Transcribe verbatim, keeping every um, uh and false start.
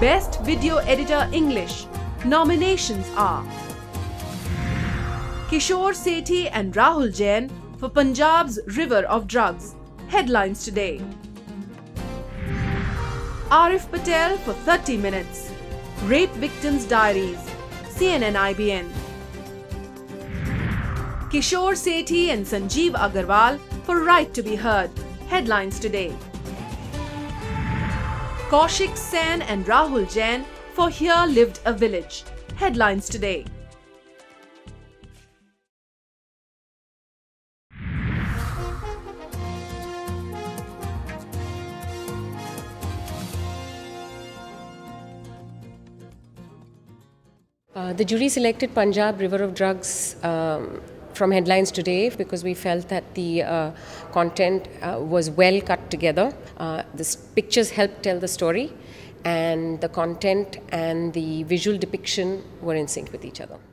Best Video Editor English. Nominations are Kishore Sethi and Rahul Jain for Punjab's River of Drugs. Headlines today. Arif Patel for thirty minutes. Rape Victims' Diaries. C N N I B N. Kishore Sethi and Sanjeev Agarwal for Right to be Heard. Headlines today. Kaushik Sen and Rahul Jain for Here Lived a Village. Headlines today. Uh, the jury selected Punjab River of Drugs um, from Headlines Today because we felt that the uh, content uh, was well cut together. Uh, the pictures helped tell the story, and the content and the visual depiction were in sync with each other.